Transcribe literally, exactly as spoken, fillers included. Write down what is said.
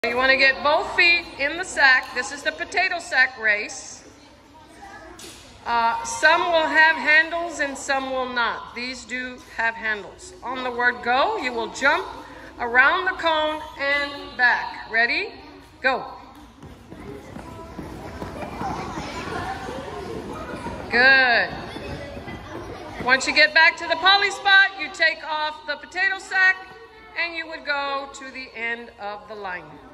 You want to get both feet in the sack. This is the potato sack race. Uh, some will have handles and some will not. These do have handles. On the word go, you will jump around the cone and back. Ready? Go. Good. Once you get back to the poly spot, you take off the potato sack and you would go to the end of the line.